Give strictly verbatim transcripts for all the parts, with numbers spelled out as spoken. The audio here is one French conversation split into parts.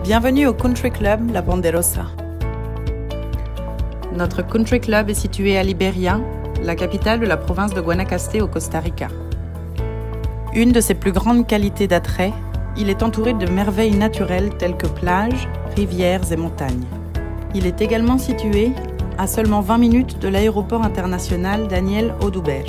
Bienvenue au Country Club La Ponderosa. Notre Country Club est situé à Liberia, la capitale de la province de Guanacaste au Costa Rica. Une de ses plus grandes qualités d'attrait, il est entouré de merveilles naturelles telles que plages, rivières et montagnes. Il est également situé à seulement vingt minutes de l'aéroport international Daniel Oduber.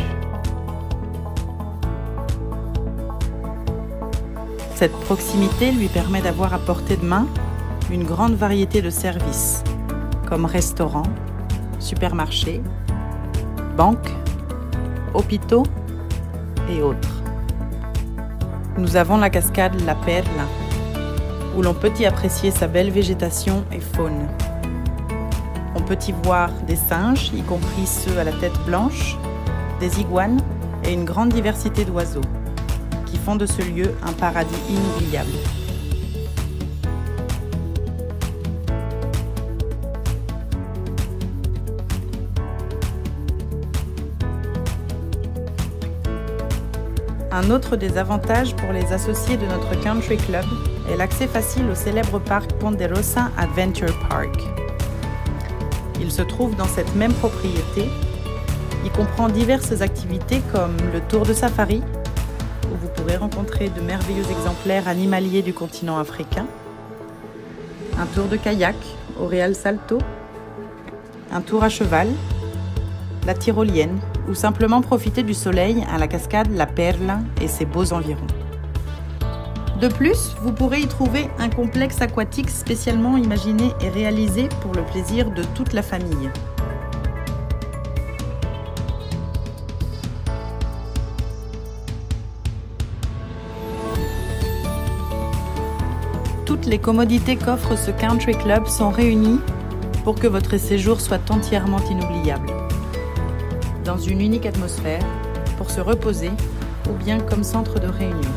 Cette proximité lui permet d'avoir à portée de main une grande variété de services, comme restaurants, supermarchés, banques, hôpitaux et autres. Nous avons la cascade La Perla, où l'on peut y apprécier sa belle végétation et faune. On peut y voir des singes, y compris ceux à la tête blanche, des iguanes et une grande diversité d'oiseaux, qui font de ce lieu un paradis inoubliable. Un autre des avantages pour les associés de notre Country Club est l'accès facile au célèbre parc Ponderosa Adventure Park. Il se trouve dans cette même propriété. Il comprend diverses activités comme le tour de safari, où vous pourrez rencontrer de merveilleux exemplaires animaliers du continent africain, un tour de kayak au Real Salto, un tour à cheval, la tyrolienne ou simplement profiter du soleil à la cascade La Perla et ses beaux environs. De plus, vous pourrez y trouver un complexe aquatique spécialement imaginé et réalisé pour le plaisir de toute la famille. Toutes les commodités qu'offre ce Country Club sont réunies pour que votre séjour soit entièrement inoubliable. Dans une unique atmosphère, pour se reposer ou bien comme centre de réunion.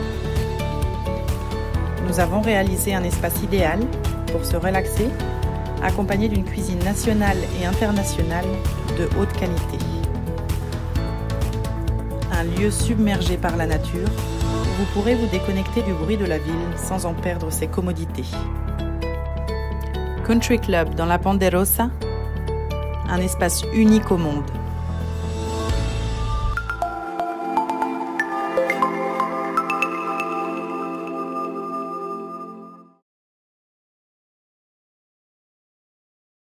Nous avons réalisé un espace idéal pour se relaxer, accompagné d'une cuisine nationale et internationale de haute qualité. Un lieu submergé par la nature, vous pourrez vous déconnecter du bruit de la ville sans en perdre ses commodités. Country Club dans La Ponderosa, un espace unique au monde.